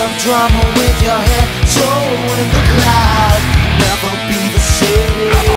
of drama with your head thrown in the clouds. Never be the same.